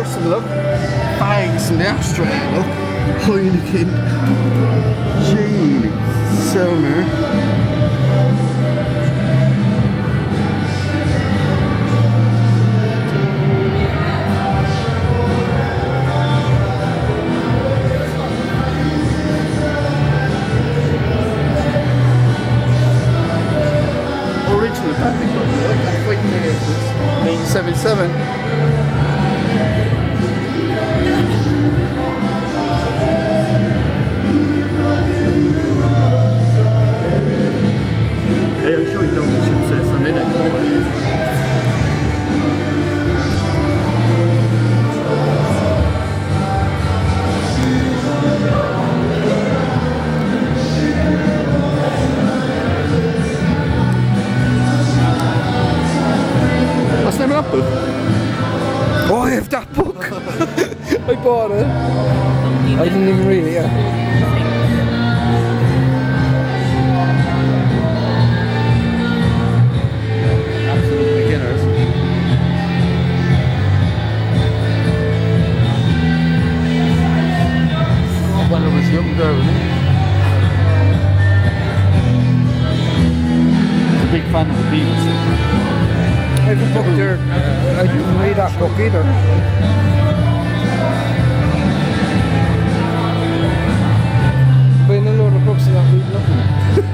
some look. Bags in the Australia look. Heineken. Genie. Selmer. Original plastic one, look. That's quite nice. 1977. I'm sure you know what should say some in it. What's the name of that book? Oh, I have that book! I bought it. I didn't even read it, yeah. When I was younger, I was a big fan of the Beatles. I have a book there. I didn't read that book either. Buying a load of books and not reading nothing.